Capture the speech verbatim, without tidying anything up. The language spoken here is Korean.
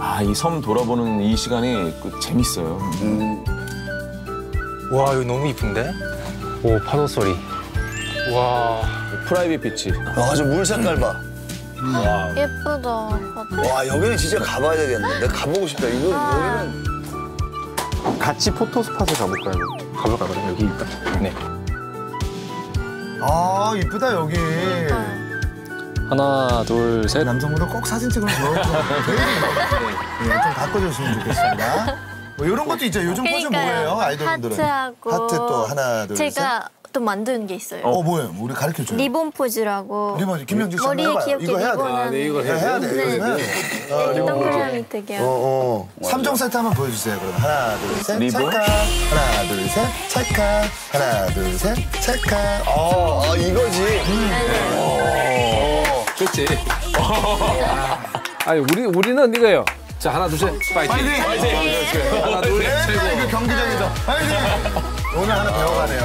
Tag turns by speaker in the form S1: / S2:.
S1: 아, 이 섬 돌아보는 이 시간이 그 재밌어요.
S2: 음.
S3: 와, 여기 너무 이쁜데? 오, 파도 소리. 와.
S1: 프라이빗 비치.
S2: 와, 저 물 색깔 봐.
S4: 예쁘다.
S2: 와, 여기는 진짜 가봐야 되겠네. 내가 가보고 싶다. 이거 여기는
S3: 같이 포토 스팟을 가볼까요? 가볼까요? 그럼 여기 있다. 네.
S5: 아, 이쁘다, 여기.
S3: 하나, 둘, 셋.
S5: 남성분들 꼭 사진 찍으면 좋을 것 같아요. 네, 좀 바꿔줬으면 좋겠습니다. 뭐 이런 것도 있죠. 요즘 포즈 뭐예요, 아이돌분들은?
S4: 하트하고.
S5: 하트 또 하나, 둘, 셋.
S4: 제가 또 만든 게 있어요.
S5: 어, 뭐예요? 우리 가르쳐줘요.
S4: 리본 포즈라고.
S5: 리본, 김명주 씨
S4: 머리에
S5: 한번 해봐요.
S4: 귀엽게
S5: 이거 해야 돼.
S4: 리본 하는.
S1: 네, 이걸
S5: 이거 해야 돼.
S4: 네.
S5: 이거 해야 돼. 어, 리본 포즈.
S4: 동그라미 되게.
S5: 어, 어. 삼 종 세트 한번 보여주세요, 그럼. 하나, 둘, 셋,
S1: 리본?
S5: 찰칵. 하나, 둘, 셋, 찰칵. 하나, 둘, 셋, 찰칵.
S2: 어, 아, 이거지.
S1: 그렇지.
S6: 아니 우리 우리는 이거예요. 자 하나 둘 셋 파이팅.
S5: 파이팅!
S1: 파이팅.
S5: 하나, 둘, 셋, 최고. 이거 경기장에서. 파이팅! 오늘 하나 배워가네요.